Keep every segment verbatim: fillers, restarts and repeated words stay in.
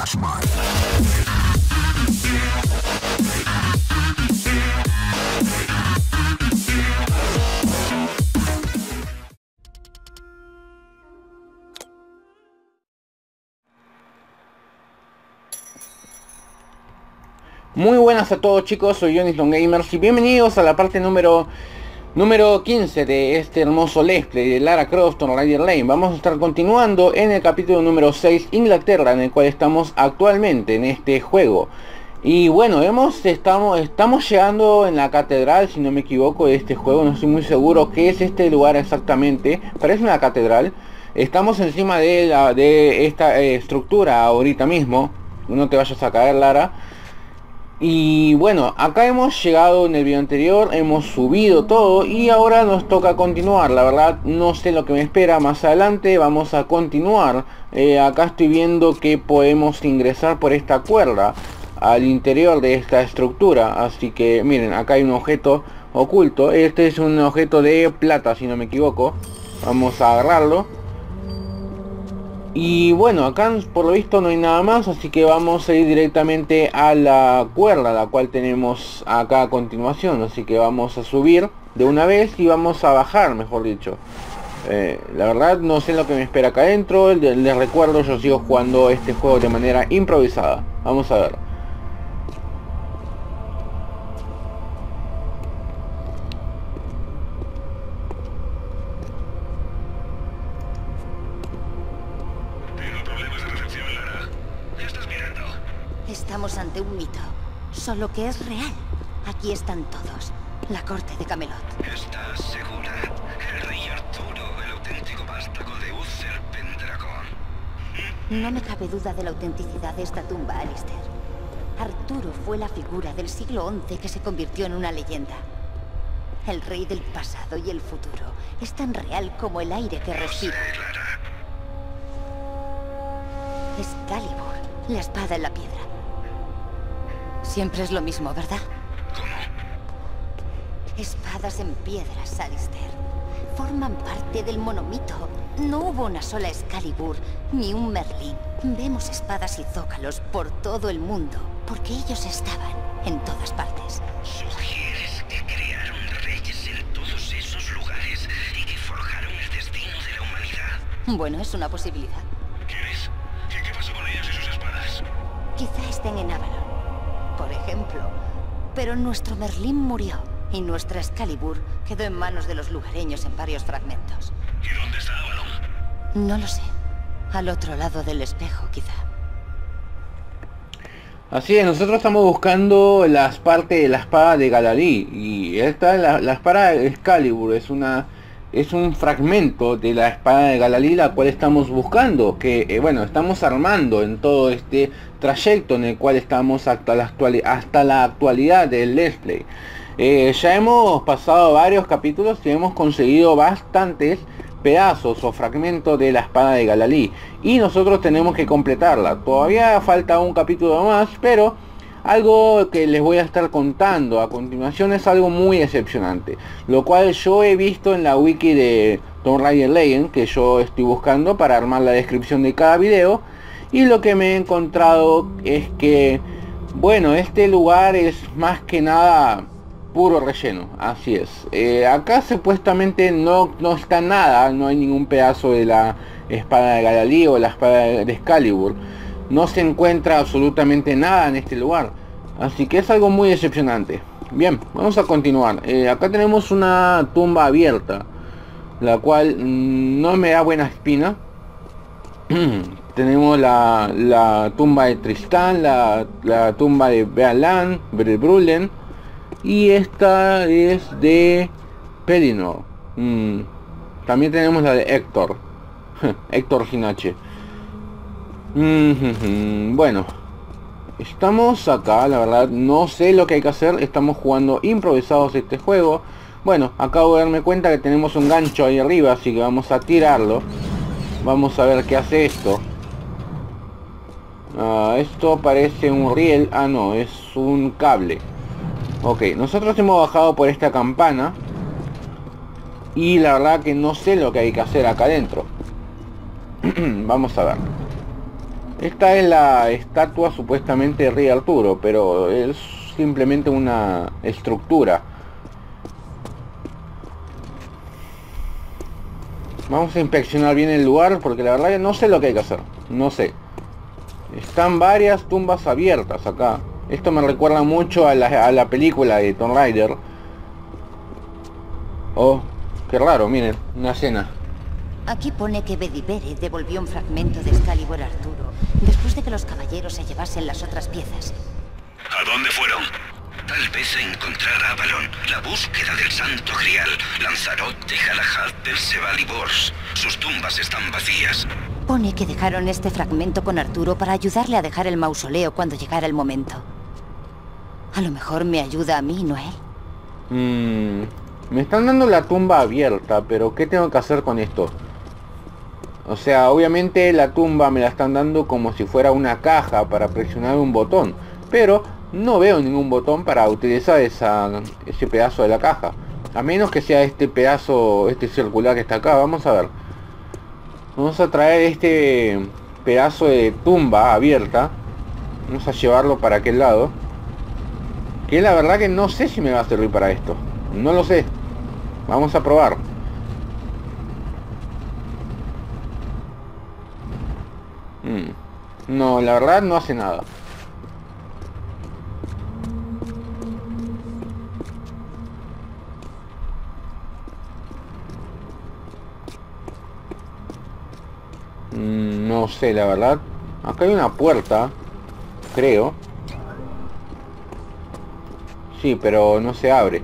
Muy buenas a todos chicos, soy Jonathan Gamers y bienvenidos a la parte número número quince de este hermoso let's play de Lara Croft Tomb Raider Lane. Vamos a estar continuando en el capítulo número seis, Inglaterra, en el cual estamos actualmente en este juego. Y bueno, hemos, estamos, estamos llegando en la catedral, si no me equivoco, de este juego. No estoy muy seguro qué es este lugar exactamente. Parece una catedral. Estamos encima de, la, de esta eh, estructura ahorita mismo. No te vayas a caer, Lara. Y bueno, acá hemos llegado en el video anterior, hemos subido todo y ahora nos toca continuar. La verdad no sé lo que me espera más adelante, vamos a continuar. eh, Acá estoy viendo que podemos ingresar por esta cuerda al interior de esta estructura. Así que miren, acá hay un objeto oculto. Este es un objeto de plata, si no me equivoco. Vamos a agarrarlo. Y bueno, acá por lo visto no hay nada más, así que vamos a ir directamente a la cuerda, la cual tenemos acá a continuación. Así que vamos a subir de una vez y vamos a bajar, mejor dicho. Eh, la verdad no sé lo que me espera acá adentro. Les recuerdo, yo sigo jugando este juego de manera improvisada. Vamos a ver. Estamos ante un mito, solo que es real. Aquí están todos. La corte de Camelot. ¿Estás segura? El rey Arturo, el auténtico vástago de Uther Pendragon. No me cabe duda de la autenticidad de esta tumba, Alistair. Arturo fue la figura del siglo once que se convirtió en una leyenda. El rey del pasado y el futuro es tan real como el aire que respiro. No sé, Lara. Excalibur, la espada en la piedra. Siempre es lo mismo, ¿verdad? ¿Cómo? Espadas en piedras, Alistair. Forman parte del monomito. No hubo una sola Excalibur, ni un Merlín. Vemos espadas y zócalos por todo el mundo, porque ellos estaban en todas partes. ¿Sugieres que crearon reyes en todos esos lugares y que forjaron el destino de la humanidad? Bueno, es una posibilidad. ¿Quiénes? ¿Qué, qué pasó con ellas y sus espadas? Quizá estén en Avalon, por ejemplo. Pero nuestro Merlín murió y nuestra Excalibur quedó en manos de los lugareños en varios fragmentos. ¿Y dónde está Avalon? No lo sé. Al otro lado del espejo, quizá. Así es, nosotros estamos buscando las partes de la espada de Galadí. Y esta, la, la espada de Excalibur, es una... es un fragmento de la espada de Galadí, la cual estamos buscando, que eh, bueno, estamos armando en todo este trayecto en el cual estamos hasta la, actual, hasta la actualidad del let's play. Eh, ya hemos pasado varios capítulos y hemos conseguido bastantes pedazos o fragmentos de la espada de Galadí, y nosotros tenemos que completarla. Todavía falta un capítulo más, pero algo que les voy a estar contando a continuación es algo muy decepcionante, lo cual yo he visto en la wiki de Tomb Raider Legend, que yo estoy buscando para armar la descripción de cada video, y lo que me he encontrado es que, bueno, este lugar es más que nada puro relleno. Así es. Eh, acá supuestamente no, no está nada, no hay ningún pedazo de la espada de Galadí o la espada de Excalibur. No se encuentra absolutamente nada en este lugar, así que es algo muy decepcionante. Bien, vamos a continuar. Eh, acá tenemos una tumba abierta, la cual mmm, no me da buena espina. Tenemos la, la tumba de Tristán, la, la tumba de Bealan, Brullen, y esta es de Pellinor. Mm. También tenemos la de Héctor, Héctor sin H. Mm-hmm. Bueno, estamos acá, la verdad no sé lo que hay que hacer, estamos jugando improvisados este juego. Bueno, acabo de darme cuenta que tenemos un gancho ahí arriba, así que vamos a tirarlo. Vamos a ver qué hace esto. Uh, esto parece un riel, ah no, es un cable. Ok, nosotros hemos bajado por esta campana y la verdad que no sé lo que hay que hacer acá adentro. Vamos a ver. Esta es la estatua supuestamente de Rey Arturo, pero es simplemente una estructura. Vamos a inspeccionar bien el lugar porque la verdad que no sé lo que hay que hacer. No sé. Están varias tumbas abiertas acá. Esto me recuerda mucho a la, a la película de Tomb Raider. Oh, qué raro, miren, una escena. Aquí pone que Bedivere devolvió un fragmento de Excalibur a Arturo, después de que los caballeros se llevasen las otras piezas. ¿A dónde fueron? Tal vez a encontrar a Avalon, la búsqueda del Santo Grial, Lanzarote, Galahad, Perceval y Bors. Sus tumbas están vacías. Pone que dejaron este fragmento con Arturo para ayudarle a dejar el mausoleo cuando llegara el momento. A lo mejor me ayuda a mí, ¿no él? Mm, me están dando la tumba abierta, pero ¿qué tengo que hacer con esto? O sea, obviamente la tumba me la están dando como si fuera una caja para presionar un botón, pero no veo ningún botón para utilizar esa, ese pedazo de la caja, a menos que sea este pedazo, este circular que está acá. Vamos a ver, vamos a traer este pedazo de tumba abierta, vamos a llevarlo para aquel lado, que la verdad que no sé si me va a servir para esto, no lo sé. Vamos a probar. Mm. No, la verdad no hace nada. Mm, no sé, la verdad. Acá hay una puerta, creo. Sí, pero no se abre.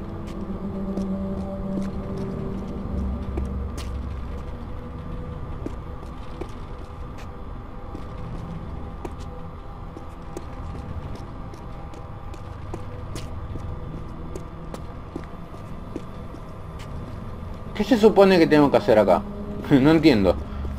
¿Qué se supone que tengo que hacer acá? No entiendo.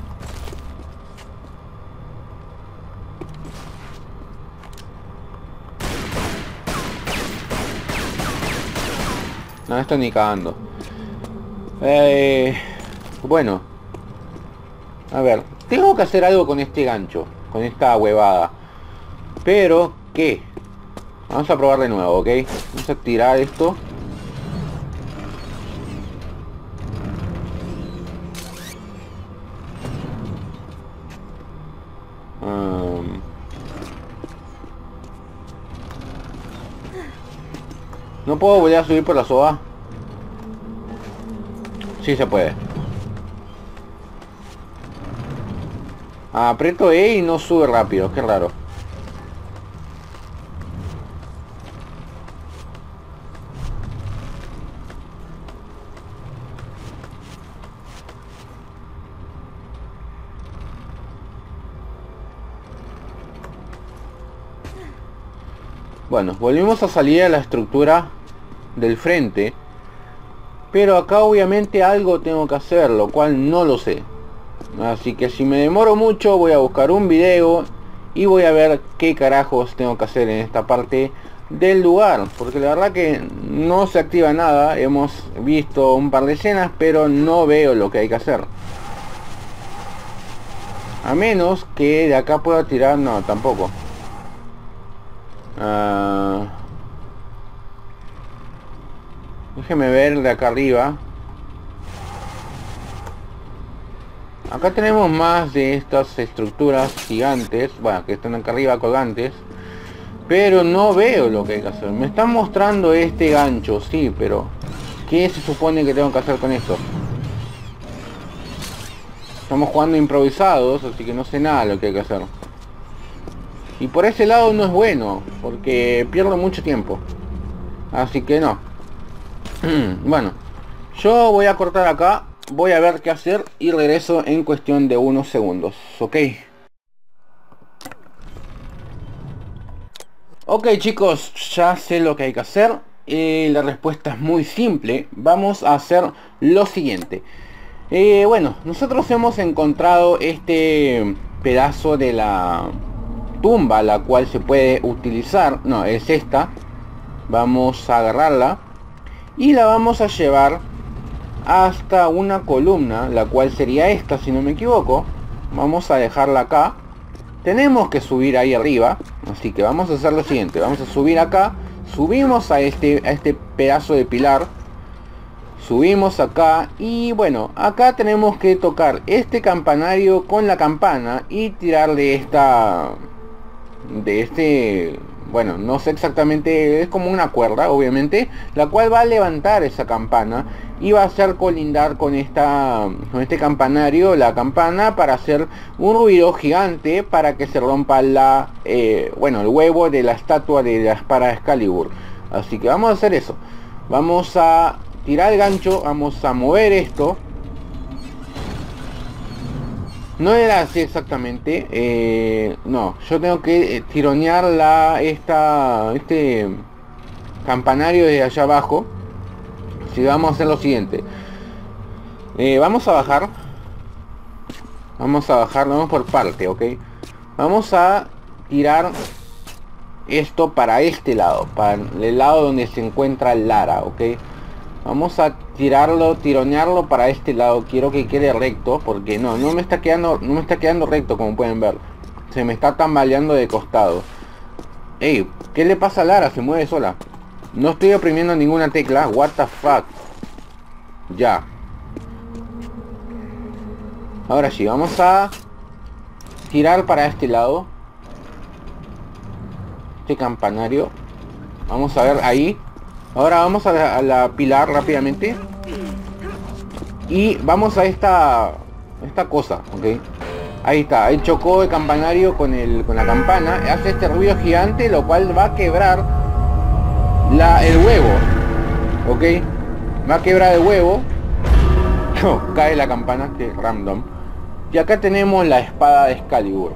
No, esto ni cagando. Eh, bueno. A ver, tengo que hacer algo con este gancho, con esta huevada. Pero, ¿qué? Vamos a probar de nuevo, ¿ok? Vamos a tirar esto. Um, ¿No puedo volver a subir por la soga? Sí se puede. Aprieto E y no sube rápido, qué raro. Bueno, volvimos a salir a la estructura del frente, pero acá obviamente algo tengo que hacer, lo cual no lo sé. Así que si me demoro mucho voy a buscar un video y voy a ver qué carajos tengo que hacer en esta parte del lugar, porque la verdad que no se activa nada. Hemos visto un par de escenas, pero no veo lo que hay que hacer. A menos que de acá pueda tirar, no, tampoco. Uh, déjeme ver de acá arriba. Acá tenemos más de estas estructuras gigantes, bueno, que están acá arriba colgantes, pero no veo lo que hay que hacer. Me están mostrando este gancho, sí, pero ¿qué se supone que tengo que hacer con esto? Estamos jugando improvisados, así que no sé nada lo que hay que hacer. Y por ese lado no es bueno, porque pierdo mucho tiempo. Así que no. Bueno, yo voy a cortar acá, voy a ver qué hacer y regreso en cuestión de unos segundos, ¿ok? Ok chicos, ya sé lo que hay que hacer. Eh, la respuesta es muy simple. Vamos a hacer lo siguiente. Eh, bueno, nosotros hemos encontrado este pedazo de la tumba, la cual se puede utilizar. No, es esta. Vamos a agarrarla y la vamos a llevar hasta una columna, la cual sería esta si no me equivoco. Vamos a dejarla acá tenemos que subir ahí arriba. Así que vamos a hacer lo siguiente. Vamos a subir acá. Subimos a este, a este pedazo de pilar. Subimos acá. Y bueno, acá tenemos que tocar este campanario con la campana. Y tirarle esta... De este... Bueno, no sé exactamente, es como una cuerda, obviamente, la cual va a levantar esa campana y va a hacer colindar con esta, con este campanario, la campana, para hacer un ruido gigante para que se rompa la, eh, bueno, el huevo de la estatua de la espada de Excalibur. Así que vamos a hacer eso. Vamos a tirar el gancho, vamos a mover esto. No era así exactamente, eh, no, yo tengo que eh, tironear la, esta, este campanario de allá abajo. Así que vamos a hacer lo siguiente. Eh, vamos a bajar. Vamos a bajar, vamos por parte, ¿ok? Vamos a tirar esto para este lado, para el lado donde se encuentra Lara, ¿ok? Vamos a tirarlo, tironearlo para este lado. Quiero que quede recto, porque no, no me está quedando, no me está quedando recto, como pueden ver. Se me está tambaleando de costado. Ey, ¿qué le pasa a Lara? Se mueve sola. No estoy oprimiendo ninguna tecla. What the fuck. Ya. Ahora sí, vamos a tirar para este lado. Este campanario. Vamos a ver ahí. Ahora vamos a la, a la pilar rápidamente. Y vamos a esta esta cosa, ok. Ahí está, ahí chocó el campanario con el con la campana. Hace este ruido gigante, lo cual va a quebrar la, el huevo. Ok. Va a quebrar el huevo. No, cae la campana, que random. Y acá tenemos la espada de Excalibur.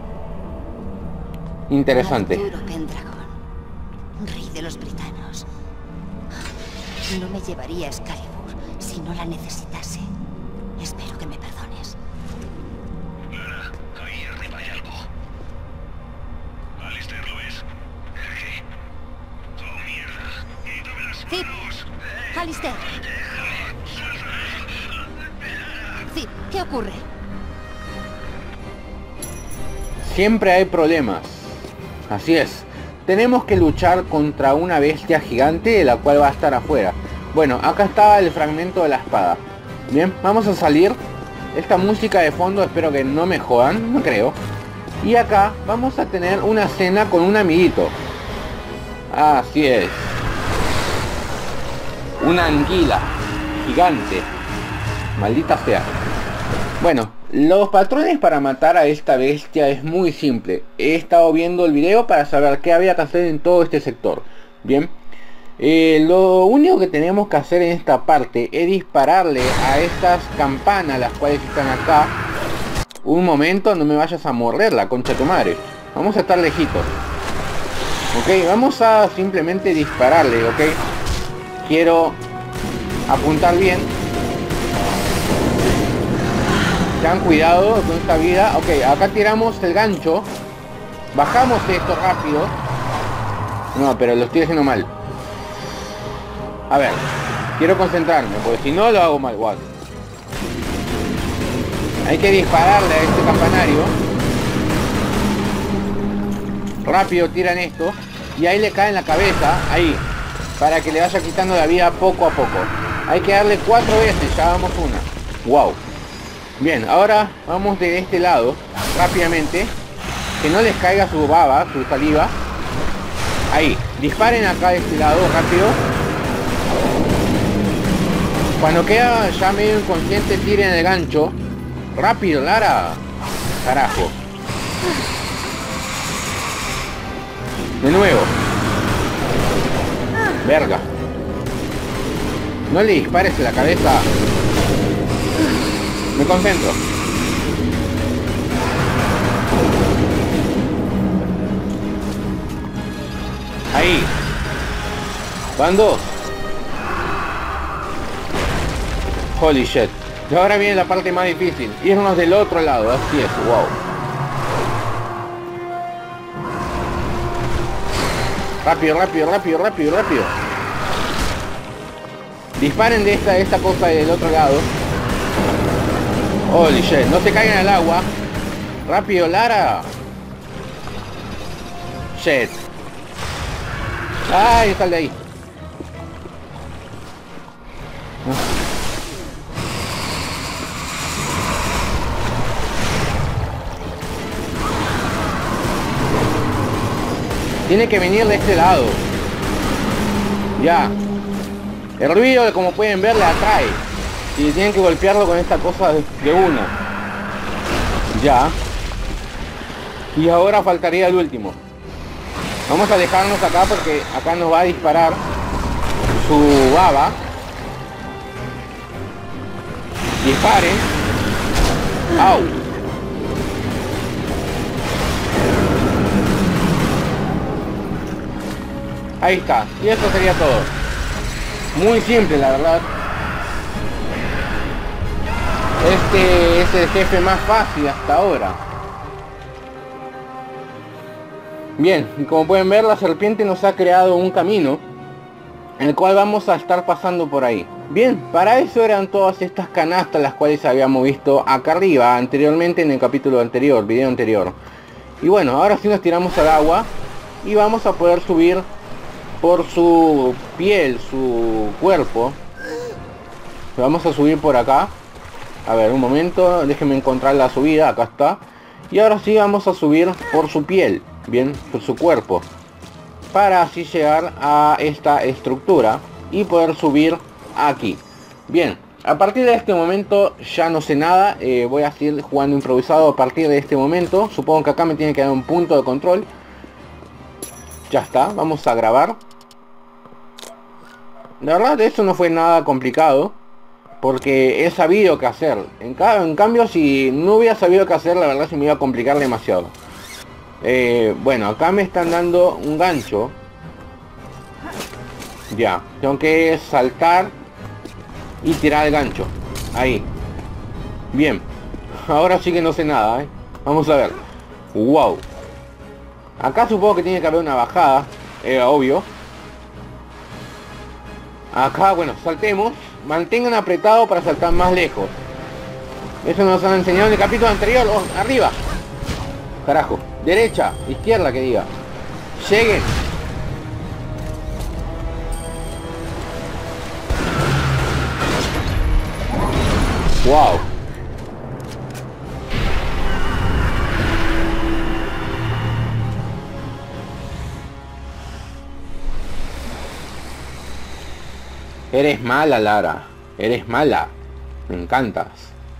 Interesante. Arturo Pendragon, rey de los britanos. No me llevaría a Excalibur si no la necesitase. Espero que me perdones. Lara, ahí arriba hay algo. Alistair, ¿lo ves? ¿Qué? Oh, mierda. ¡Quítame las Cid, manos! Alistair. Cid, ¿qué ocurre? Siempre hay problemas. Así es. Tenemos que luchar contra una bestia gigante, la cual va a estar afuera. Bueno, acá está el fragmento de la espada. Bien, vamos a salir. Esta música de fondo, espero que no me jodan, no creo. Y acá vamos a tener una cena con un amiguito. Así es. Una anguila gigante. Maldita sea. Bueno, los patrones para matar a esta bestia es muy simple. He estado viendo el video para saber qué había que hacer en todo este sector. Bien. Eh, lo único que tenemos que hacer en esta parte es dispararle a estas campanas, las cuales están acá. Un momento, no me vayas a morder la concha de tu madre. Vamos a estar lejitos. Ok, vamos a simplemente dispararle, ok. Quiero apuntar bien. Ten cuidado con esta vida. Ok, acá tiramos el gancho. Bajamos esto rápido. No, pero lo estoy haciendo mal. A ver, quiero concentrarme, porque si no lo hago mal, guau. Hay que dispararle a este campanario. Rápido tiran esto. Y ahí le cae en la cabeza, ahí. Para que le vaya quitando la vida poco a poco. Hay que darle cuatro veces, ya vamos una. Wow. Bien, ahora vamos de este lado, rápidamente. Que no les caiga su baba, su saliva. Ahí, disparen acá de este lado, rápido. Cuando queda ya medio inconsciente, tiren el gancho. Rápido, Lara. Carajo. De nuevo. Verga. No le dispares en la cabeza. Me concentro. Ahí. Van dos. Holy shit. Y ahora viene la parte más difícil. Irnos del otro lado. Así es. Wow. Rápido, rápido, rápido, rápido, rápido. Disparen de esta, esta cosa del otro lado. Holy shit. No se caigan al agua. Rápido, Lara. Shit. Ay, sal de ahí. Tiene que venir de este lado. Ya. El ruido, como pueden ver, le atrae. Y tienen que golpearlo con esta cosa de, de una. Ya. Y ahora faltaría el último. Vamos a dejarnos acá porque acá nos va a disparar su baba. Disparen. Au. Ahí está. Y esto sería todo. Muy simple, la verdad. Este es el jefe más fácil hasta ahora. Bien, y como pueden ver, la serpiente nos ha creado un camino en el cual vamos a estar pasando por ahí. Bien, para eso eran todas estas canastas las cuales habíamos visto acá arriba anteriormente en el capítulo anterior, video anterior. Y bueno, ahora sí nos tiramos al agua y vamos a poder subir por su piel, su cuerpo. Vamos a subir por acá. A ver, un momento, déjenme encontrar la subida, acá está. Y ahora sí vamos a subir por su piel, bien, por su cuerpo, para así llegar a esta estructura y poder subir aquí. Bien, a partir de este momento ya no sé nada, eh, voy a seguir jugando improvisado a partir de este momento. Supongo que acá me tiene que dar un punto de control. Ya está, vamos a grabar. La verdad, eso no fue nada complicado, porque he sabido qué hacer. En, en cambio, si no hubiera sabido qué hacer, la verdad se me iba a complicar demasiado. Eh, bueno, acá me están dando un gancho. Ya, tengo que saltar y tirar el gancho. Ahí. Bien. Ahora sí que no sé nada, ¿eh? Vamos a ver. Wow. Acá supongo que tiene que haber una bajada. Era obvio. Acá, bueno, saltemos. Mantengan apretado para saltar más lejos. Eso nos han enseñado en el capítulo anterior. Oh, arriba. Carajo. Derecha, izquierda, que diga. Lleguen. Wow. Eres mala, Lara. Eres mala. Me encantas.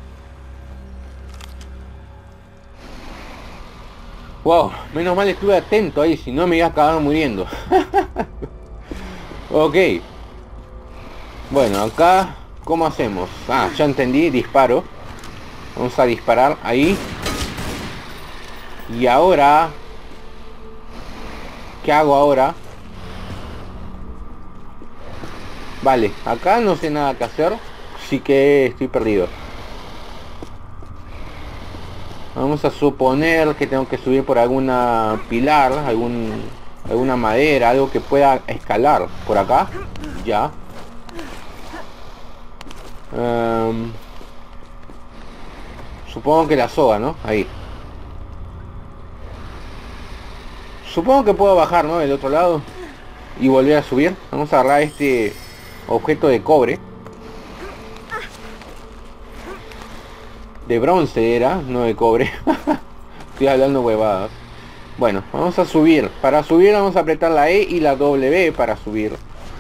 Wow, menos mal estuve atento ahí, si no me iba a acabar muriendo. Ok. Bueno, acá, ¿cómo hacemos? Ah, ya entendí, disparo. Vamos a disparar ahí. Y ahora... ¿qué hago ahora? Vale, acá no sé nada que hacer, así que estoy perdido. Vamos a suponer que tengo que subir por alguna pilar, algún, alguna madera, algo que pueda escalar por acá. Ya. Um, supongo que la soga, ¿no? Ahí. Supongo que puedo bajar, ¿no? Del otro lado y volver a subir. Vamos a agarrar este objeto de cobre. De bronce era, no de cobre. Estoy hablando huevadas. Bueno, vamos a subir. Para subir vamos a apretar la E y la W para subir.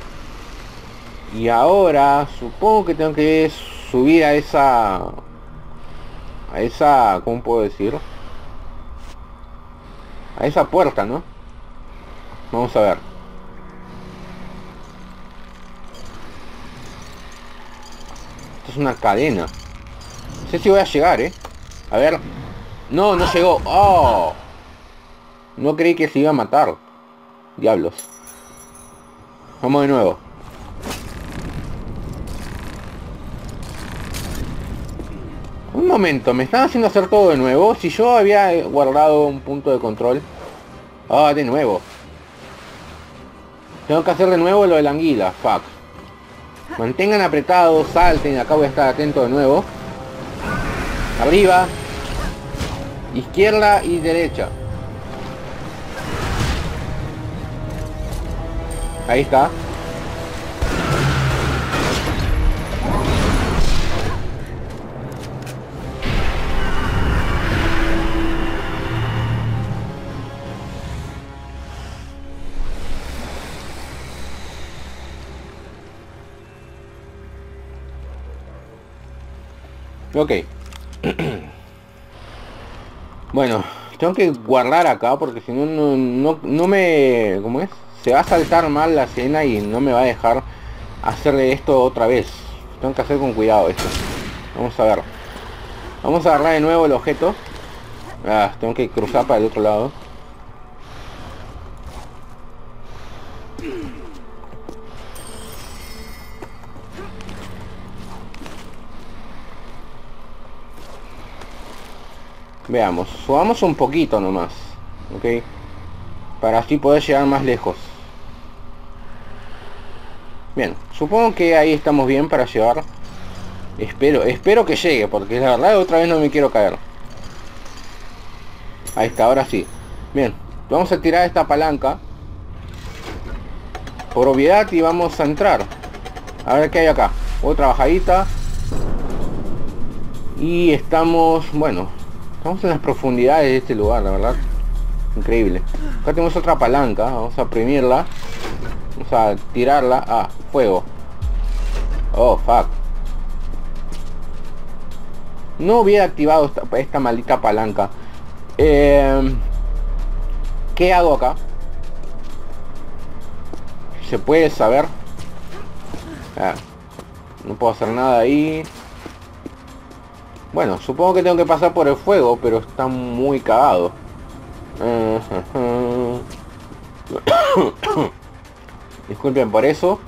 Y ahora supongo que tengo que subir a esa... A esa... ¿cómo puedo decir? A esa puerta, ¿no? Vamos a ver. Esto es una cadena. No sé si voy a llegar, ¿eh? A ver. No, no llegó. ¡Oh! No creí que se iba a matar. Diablos. Vamos de nuevo. Un momento, ¿me están haciendo hacer todo de nuevo? Si yo había guardado un punto de control. Ah, de nuevo. Tengo que hacer de nuevo lo de la anguila. Fuck. Mantengan apretados, salten. Acá voy a estar atento de nuevo. Arriba. Izquierda y derecha. Ahí está. Ok. Bueno, tengo que guardar acá porque si no, no, no, no me... ¿Cómo es? Se va a saltar mal la escena y no me va a dejar hacerle esto otra vez. Tengo que hacer con cuidado esto. Vamos a ver. Vamos a agarrar de nuevo el objeto. Ah, tengo que cruzar para el otro lado. Veamos, subamos un poquito nomás, ok, para así poder llegar más lejos. Bien, supongo que ahí estamos bien para llegar. Espero, espero que llegue, porque la verdad otra vez no me quiero caer. Ahí está, ahora sí. Bien, vamos a tirar esta palanca por obviedad y vamos a entrar. A ver qué hay acá. Otra bajadita. Y estamos, bueno, estamos en las profundidades de este lugar, la verdad. Increíble. Acá tenemos otra palanca. Vamos a oprimirla. Vamos a tirarla. Ah, fuego. Oh, fuck. No hubiera activado esta, esta maldita palanca. Eh, ¿Qué hago acá? ¿Se puede saber? Ah, no puedo hacer nada ahí. Bueno, supongo que tengo que pasar por el fuego, pero está muy cagado. Disculpen por eso.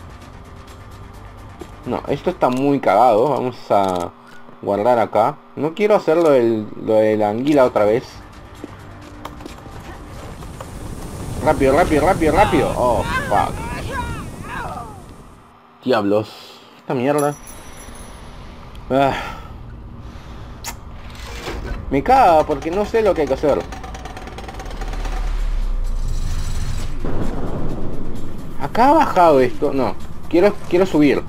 No, esto está muy cagado. Vamos a guardar acá. No quiero hacer lo, del, lo de la anguila otra vez. Rápido, rápido, rápido, rápido. Oh, fuck. Diablos. Esta mierda. Ah. Me caga porque no sé lo que hay que hacer. Acá ha bajado esto. No. Quiero, quiero subir.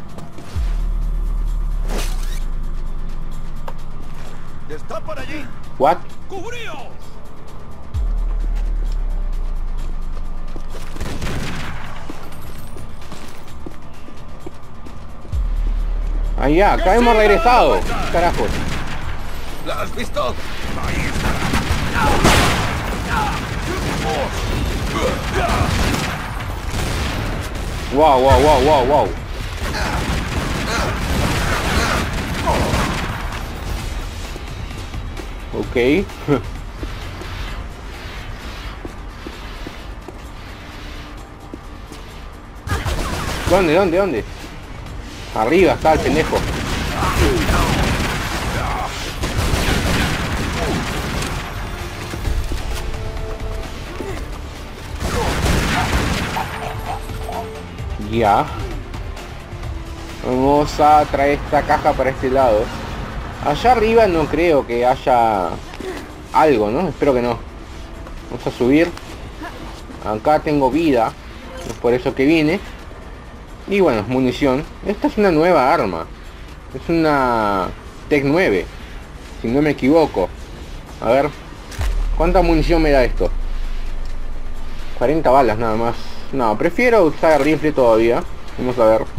Está por allí. What? ¡Cubríos! Ah, ya, acá hemos regresado. Carajo. ¿La has visto? Ahí está. Wow, wow, wow, wow, wow. Ok. ¿Dónde, dónde, dónde? Arriba está el pendejo. Ya. Vamos a traer esta caja para este lado. Allá arriba no creo que haya algo, ¿no? Espero que no. Vamos a subir. Acá tengo vida. Es por eso que vine. Y bueno, munición. Esta es una nueva arma. Es una Tec nueve. Si no me equivoco. A ver. ¿Cuánta munición me da esto? cuarenta balas nada más. No, prefiero usar el rifle todavía. Vamos a ver.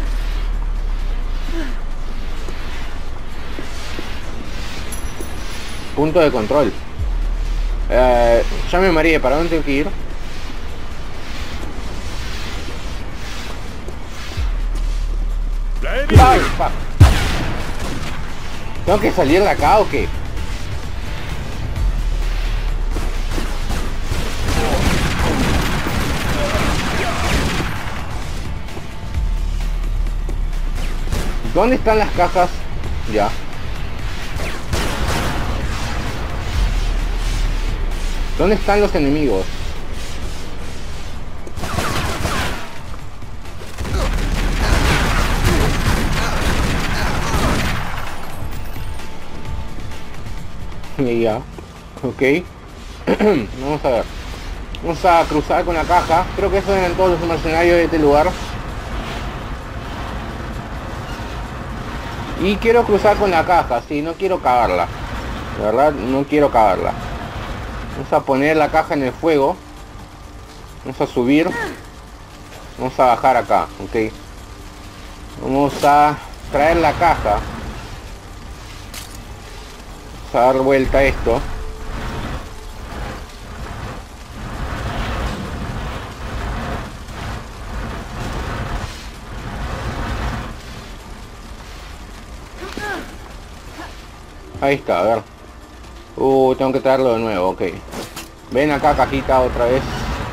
Punto de control. Eh, ya me mareé. ¿Para dónde tengo que ir? Ay, fuck. ¿Tengo que salir de acá o qué? ¿Dónde están las cajas? Ya. ¿Dónde están los enemigos? Ya. Ok. Vamos a ver. Vamos a cruzar con la caja. Creo que esos eran todos los mercenarios de este lugar. Y quiero cruzar con la caja, sí, no quiero cagarla. La verdad, no quiero cagarla. Vamos a poner la caja en el fuego. Vamos a subir. Vamos a bajar acá, ok. Vamos a traer la caja. Vamos a dar vuelta a esto. Ahí está, a ver. Uh, tengo que traerlo de nuevo, ok. Ven acá, cajita, otra vez.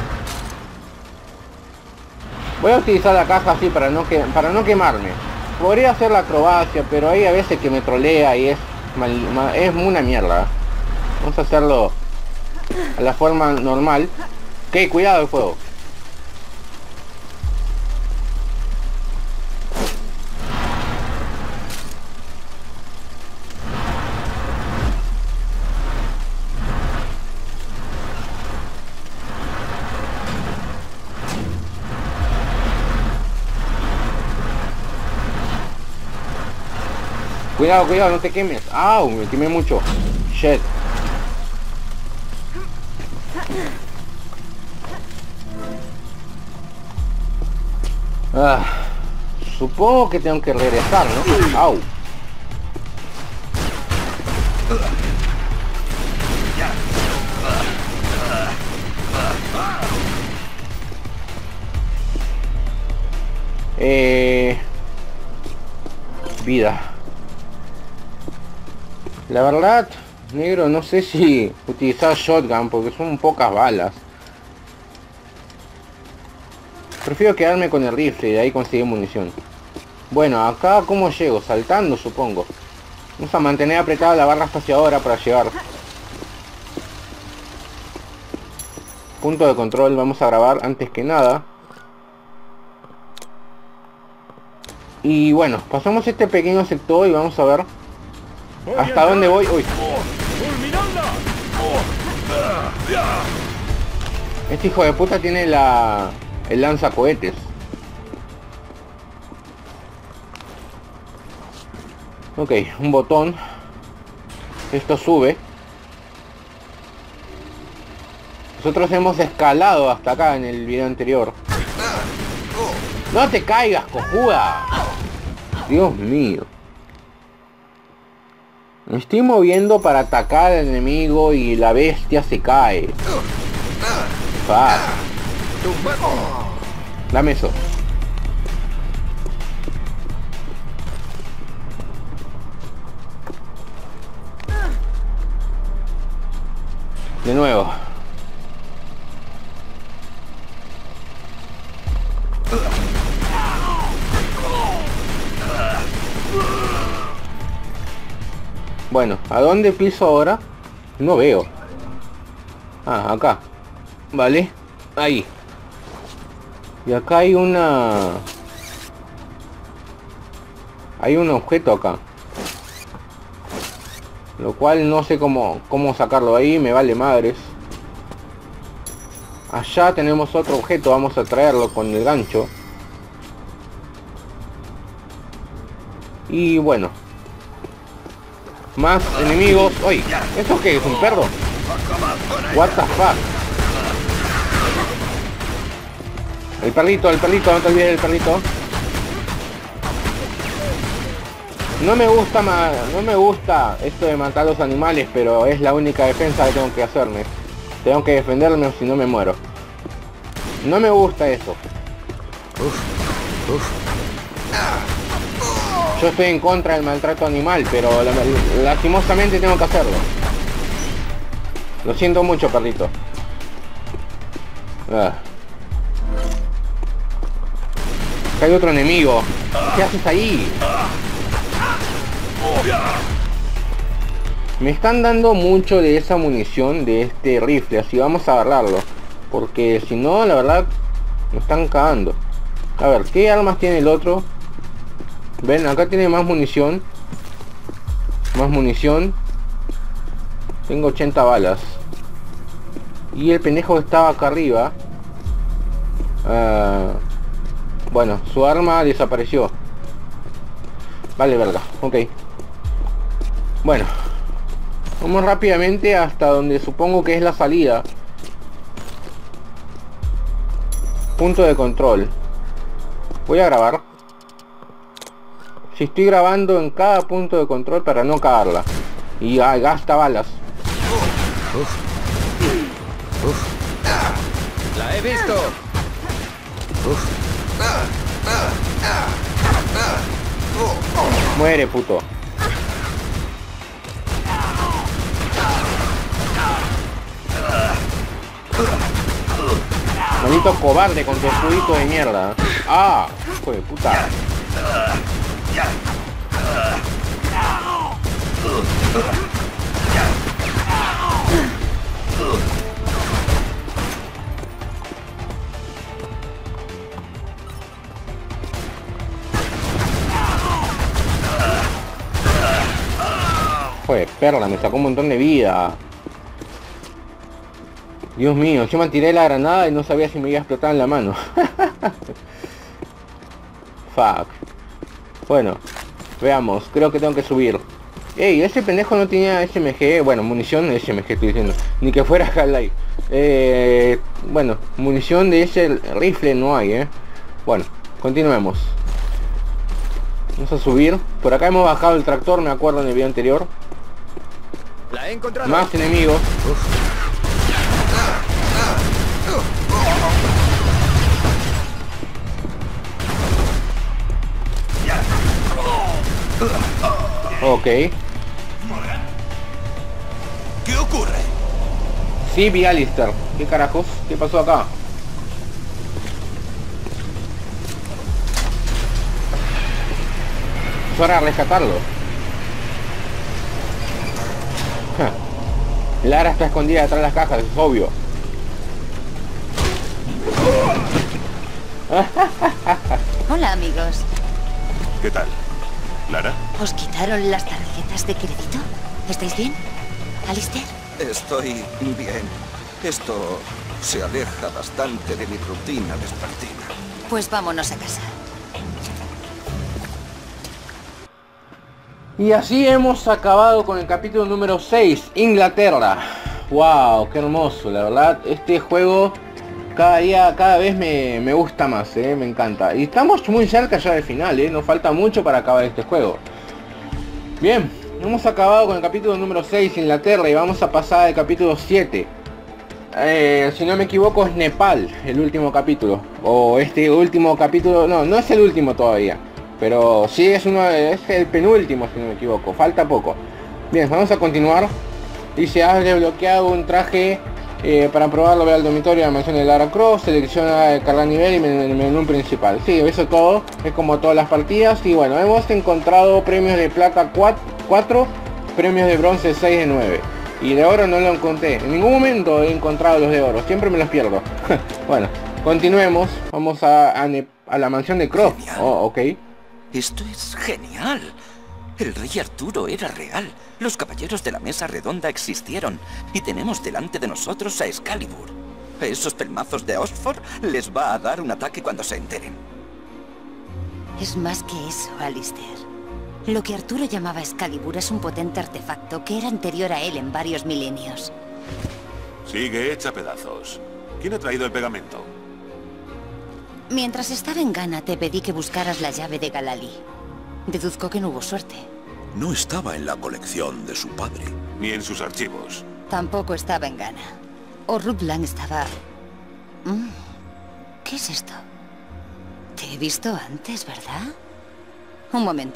Voy a utilizar la caja así para no, que, para no quemarme. Podría hacer la acrobacia, pero hay a veces que me trolea y es, mal, mal, es una mierda. Vamos a hacerlo a la forma normal. Ok, cuidado el fuego. Cuidado, cuidado, no te quemes. ¡Au! Me quemé mucho. Shit. Ah, supongo que tengo que regresar, ¿no? ¡Au! Eh... Vida. La verdad, negro, no sé si utilizar shotgun porque son pocas balas. Prefiero quedarme con el rifle y de ahí conseguir munición. Bueno, acá ¿cómo llego? Saltando, supongo. Vamos a mantener apretada la barra espaciadora para llegar. Punto de control, vamos a grabar antes que nada. Y bueno, pasamos este pequeño sector y vamos a ver hasta dónde voy. Uy. Este hijo de puta tiene la el lanzacohetes. Ok, un botón. Esto sube. Nosotros hemos escalado hasta acá en el video anterior. No te caigas, cojuda. Dios mío. Me estoy moviendo para atacar al enemigo y la bestia se cae. Fuck. Dame eso. De nuevo. Bueno, ¿a dónde piso ahora? No veo. Ah, acá. Vale. Ahí. Y acá hay una... Hay un objeto acá. Lo cual no sé cómo, cómo sacarlo ahí. Me vale madres. Allá tenemos otro objeto. Vamos a traerlo con el gancho. Y bueno. Más enemigos. Oye, ¿esto qué es? ¿Un perro? What the fuck. El perrito, el perrito, no te olvides del perrito. No me gusta más, no me gusta esto de matar a los animales, pero es la única defensa que tengo que hacerme. Tengo que defenderme o si no me muero. No me gusta eso. Uf, uf. Yo estoy en contra del maltrato animal, pero lastimosamente tengo que hacerlo. Lo siento mucho, perrito. Ah. Acá hay otro enemigo. ¿Qué haces ahí? Me están dando mucho de esa munición de este rifle, así vamos a agarrarlo. Porque si no, la verdad, me están cagando. A ver, ¿qué armas tiene el otro? Ven, acá tiene más munición. Más munición. Tengo ochenta balas. Y el pendejo que estaba acá arriba, uh, bueno, su arma desapareció. Vale, verga, ok. Bueno, vamos rápidamente hasta donde supongo que es la salida. Punto de control. Voy a grabar. Si estoy grabando en cada punto de control para no cagarla. Y ah, gasta balas. Uf. Uf. La he visto. Uf. Muere, puto. Maldito cobarde con tu escudito de mierda. Ah, hijo de puta. Joder, perla, me sacó un montón de vida. Dios mío, yo me tiré la granada y no sabía si me iba a explotar en la mano. Fuck. Bueno, veamos, creo que tengo que subir. Ey, ese pendejo no tenía S M G, bueno, munición de S M G estoy diciendo, ni que fuera Half-Life. Eh, bueno, munición de ese rifle no hay, eh. Bueno, continuemos. Vamos a subir. Por acá hemos bajado el tractor, me acuerdo en el video anterior. La he encontrado. Más enemigos. Uf. Ok. ¿Qué ocurre? Sí, vi Alistair. ¿Qué carajos? ¿Qué pasó acá? Es hora de rescatarlo. Ja. Lara está escondida detrás de las cajas, es obvio. Hola, amigos. ¿Qué tal? ¿Lara? ¿Os quitaron las tarjetas de crédito? ¿Estáis bien? ¿Alistair? Estoy bien. Esto se aleja bastante de mi rutina vespertina. Pues vámonos a casa. Y así hemos acabado con el capítulo número seis, Inglaterra. Wow, qué hermoso, la verdad. Este juego cada día, cada vez me, me gusta más, eh, me encanta. Y estamos muy cerca ya del final, eh, nos falta mucho para acabar este juego. Bien, hemos acabado con el capítulo número seis, Inglaterra, y vamos a pasar al capítulo siete. Eh, si no me equivoco es Nepal, el último capítulo. O este último capítulo, no, no es el último todavía. Pero sí es uno, es el penúltimo si no me equivoco, falta poco. Bien, vamos a continuar. Dice, has desbloqueado un traje eh, para probarlo, ve al dormitorio de la mansión de Lara Croft, selecciona el cargar nivel y men el menú principal. Sí, eso todo, es como todas las partidas. Y bueno, hemos encontrado premios de plata cuatro, premios de bronce seis de nueve. Y de oro no lo encontré, en ningún momento he encontrado los de oro, siempre me los pierdo. Bueno, continuemos, vamos a, a, a la mansión de Croft. Oh, ok. Esto es genial. El rey Arturo era real. Los caballeros de la mesa redonda existieron. Y tenemos delante de nosotros a Excalibur. A esos pelmazos de Oxford les va a dar un ataque cuando se enteren. Es más que eso, Alistair. Lo que Arturo llamaba Excalibur es un potente artefacto que era anterior a él en varios milenios. Sigue hecha pedazos. ¿Quién ha traído el pegamento? Mientras estaba en Ghana te pedí que buscaras la llave de Galali. Deduzco que no hubo suerte. No estaba en la colección de su padre. Ni en sus archivos. Tampoco estaba en Ghana. O Rutland estaba... Mm. ¿Qué es esto? Te he visto antes, ¿verdad? Un momento.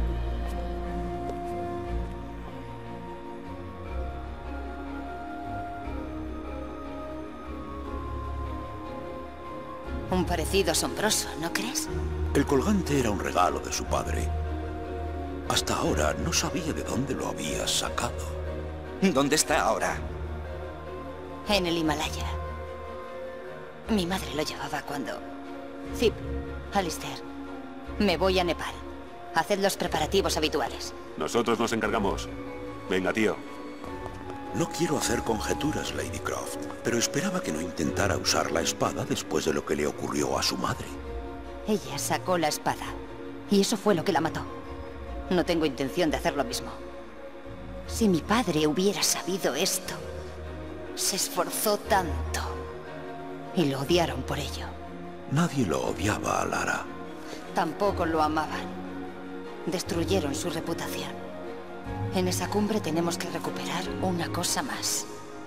Un parecido asombroso, ¿no crees? El colgante era un regalo de su padre. Hasta ahora no sabía de dónde lo había sacado. ¿Dónde está ahora? En el Himalaya. Mi madre lo llevaba cuando... Zip, Alistair, me voy a Nepal. Haced los preparativos habituales. Nosotros nos encargamos. Venga, tío. No quiero hacer conjeturas, Lady Croft, pero esperaba que no intentara usar la espada después de lo que le ocurrió a su madre. Ella sacó la espada, y eso fue lo que la mató. No tengo intención de hacer lo mismo. Si mi padre hubiera sabido esto, se esforzó tanto, y lo odiaron por ello. Nadie lo odiaba a Lara. Tampoco lo amaban. Destruyeron su reputación. En esa cumbre tenemos que recuperar una cosa más.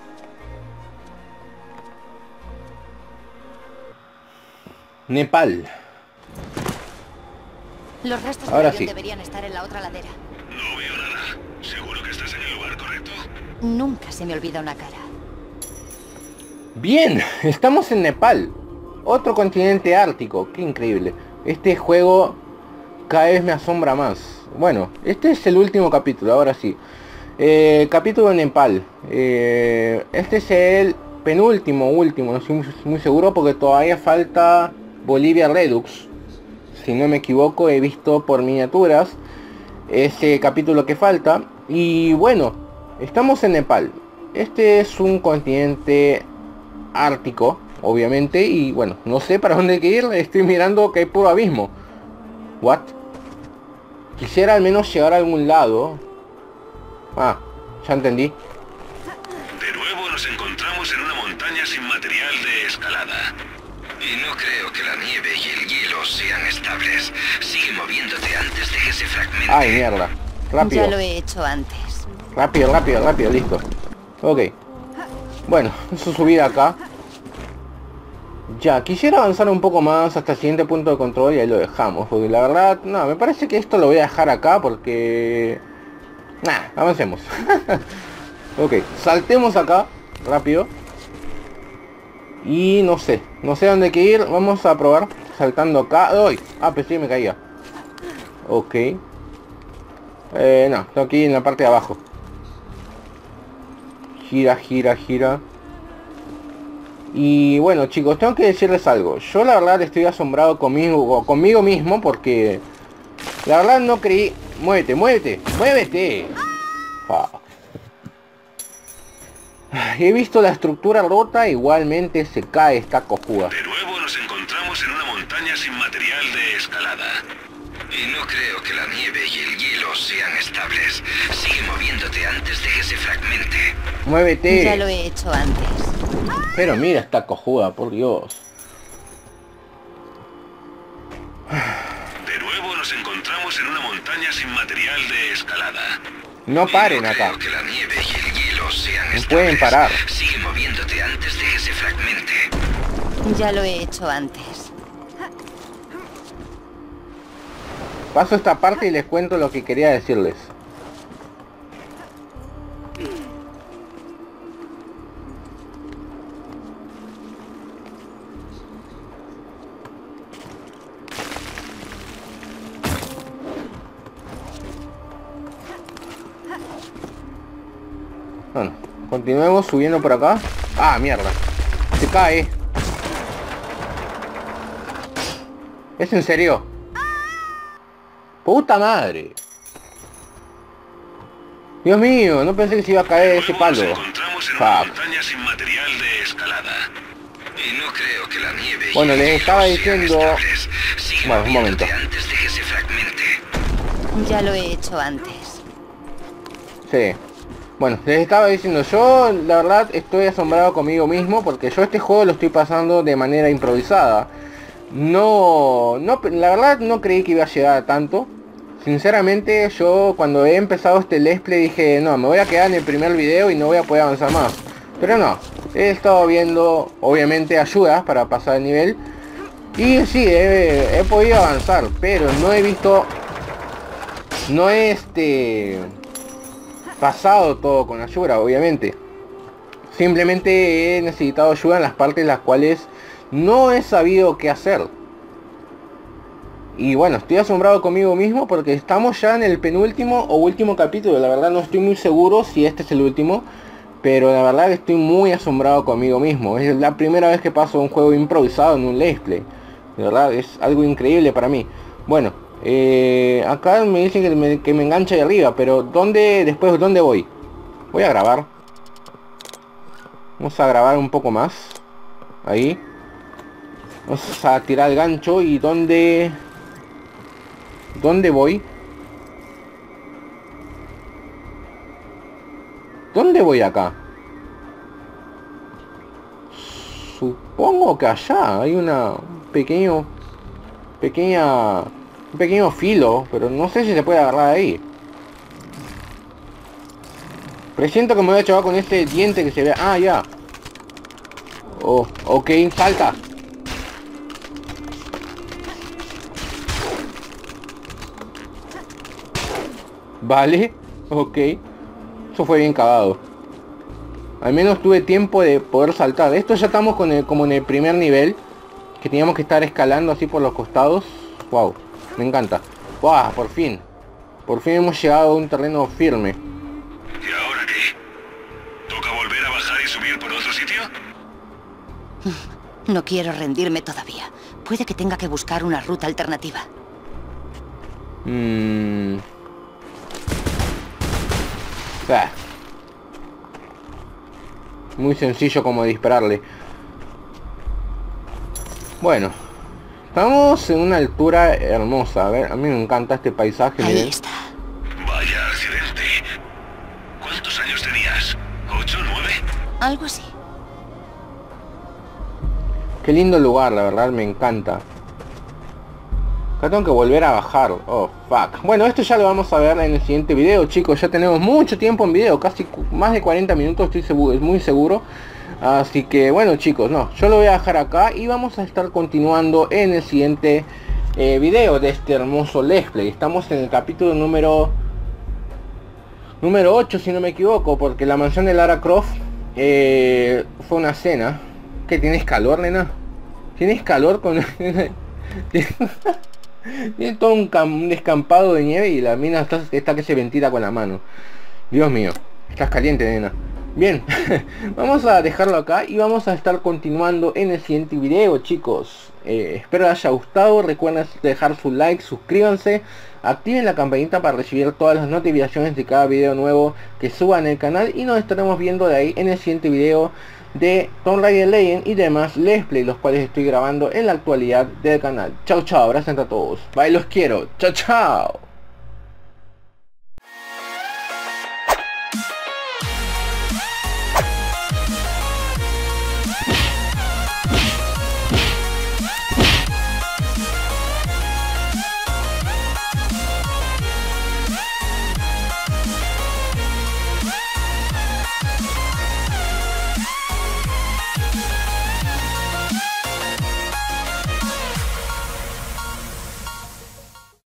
Nepal. Los restos Ahora del avión sí. deberían estar en la otra ladera. No veo nada. ¿Seguro que estás en el lugar correcto? Nunca se me olvida una cara. Bien, estamos en Nepal. Otro continente ártico. Qué increíble. Este juego cada vez me asombra más. Bueno, este es el último capítulo, ahora sí. Eh, capítulo de Nepal. Eh, este es el penúltimo, último, no estoy muy, muy seguro porque todavía falta Bolivia Redux. Si no me equivoco, he visto por miniaturas ese capítulo que falta. Y bueno, estamos en Nepal. Este es un continente ártico, obviamente. Y bueno, no sé para dónde hay que ir. Estoy mirando que hay puro abismo. What? Quisiera al menos llegar a algún lado. Ah, ya entendí. De nuevo nos encontramos en una montaña sin material de escalada. Y no creo que la nieve y el hielo sean estables. Sigue moviéndote antes de que se fragmente. Ay, mierda. Rápido. Ya lo he hecho antes. Rápido, rápido, rápido, listo. Ok. Bueno, eso subida acá. Ya, quisiera avanzar un poco más hasta el siguiente punto de control y ahí lo dejamos. Porque la verdad, no, me parece que esto lo voy a dejar acá porque... Nah, avancemos. Ok, saltemos acá, rápido. Y no sé, no sé dónde hay que ir. Vamos a probar saltando acá. ¡Ay! Ah, pues sí, me caía. Ok. Eh, no, estoy aquí en la parte de abajo. Gira, gira, gira. Y bueno, chicos, tengo que decirles algo. Yo la verdad estoy asombrado conmigo, conmigo mismo porque... La verdad no creí... Muévete, muévete, muévete. Ah. He visto la estructura rota, igualmente se cae esta cojuda. De nuevo nos encontramos en una montaña sin material de escalada. Y no creo que la nieve y el hielo sean estables. Sigue moviéndote antes de que se fragmente. Muévete. Ya lo he hecho antes. Pero mira esta cojuda, por Dios. De nuevo nos encontramos en una montaña sin material de escalada. No paren no acá. Creo que la nieve y el hielo sean No estables. pueden parar. Sigue moviéndote antes de que se fragmente. Ya lo he hecho antes. Paso esta parte y les cuento lo que quería decirles. Bueno, continuemos subiendo por acá. Ah, mierda. Se cae. ¿Es en serio? Puta madre. Dios mío, no pensé que se iba a caer ese palo. Nos encontramos en una Fuck. montaña sin material de escalada. Y no creo que la nieve y Bueno, el les hielo estaba sean diciendo... estables. Sigue Bueno, un momento. moviéndote antes de que se fragmente. Ya lo he hecho antes. Sí. Bueno, les estaba diciendo, yo la verdad estoy asombrado conmigo mismo porque yo este juego lo estoy pasando de manera improvisada. No, no, la verdad no creí que iba a llegar a tanto. Sinceramente yo cuando he empezado este let's play dije, no, me voy a quedar en el primer video y no voy a poder avanzar más. Pero no, he estado viendo obviamente ayudas para pasar el nivel. Y sí, he, he podido avanzar, pero no he visto, no he este... pasado todo con ayuda, obviamente. Simplemente he necesitado ayuda en las partes en las cuales no he sabido qué hacer. Y bueno, estoy asombrado conmigo mismo porque estamos ya en el penúltimo o último capítulo. La verdad no estoy muy seguro si este es el último, pero la verdad que estoy muy asombrado conmigo mismo. Es la primera vez que paso un juego improvisado en un let's play. De verdad es algo increíble para mí. Bueno, Eh, acá me dicen que me, que me engancha de arriba, pero ¿dónde, después, dónde voy? Voy a grabar. Vamos a grabar un poco más. Ahí. Vamos a tirar el gancho. ¿Y dónde? ¿Dónde voy? ¿Dónde voy acá? Supongo que allá hay una un pequeño pequeña un pequeño filo, pero no sé si se puede agarrar ahí. Presiento que me voy a chavar con este diente que se ve. Ah, ya. Oh, ok, salta. Vale, ok. Eso fue bien cagado. Al menos tuve tiempo de poder saltar. Esto ya estamos con el, como en el primer nivel, que teníamos que estar escalando así por los costados. Wow, me encanta. Wow, por fin. Por fin hemos llegado a un terreno firme. ¿Y ahora qué? ¿Toca volver a bajar y subir por otro sitio? No quiero rendirme todavía. Puede que tenga que buscar una ruta alternativa. Mmm... Ah. Muy sencillo como dispararle. Bueno, estamos en una altura hermosa. A ver, a mí me encanta este paisaje. Ahí miren. está. Vaya accidente. ¿Cuántos años tenías? ¿Ocho, nueve? Algo así. Qué lindo lugar, la verdad, me encanta. Acá tengo que volver a bajar. Oh, fuck. Bueno, esto ya lo vamos a ver en el siguiente video, chicos. Ya tenemos mucho tiempo en video. Casi más de cuarenta minutos, estoy seguro, es muy seguro. Así que, bueno, chicos, no. Yo lo voy a dejar acá y vamos a estar continuando en el siguiente eh, video de este hermoso Let's Play. Estamos en el capítulo número... Número ocho, si no me equivoco. Porque la mansión de Lara Croft eh, fue una cena. ¿Qué? ¿Tienes calor, nena? ¿Tienes calor con...? Tiene todo un, un descampado de nieve y la mina está, está que se ventila con la mano. Dios mío, estás caliente, nena. Bien, vamos a dejarlo acá y vamos a estar continuando en el siguiente video, chicos. eh, Espero les haya gustado. Recuerden dejar su like, suscríbanse, activen la campanita para recibir todas las notificaciones de cada video nuevo que suba en el canal. Y nos estaremos viendo de ahí en el siguiente video de Tomb Raider Legend y demás Let's Play, los cuales estoy grabando en la actualidad del canal. Chao, chao, abrazos a todos. Bye, los quiero. Chao, chao.